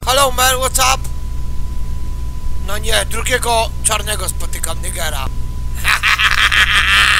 Hello man, what's up? No nie, drugiego czarnego spotykam, nigera.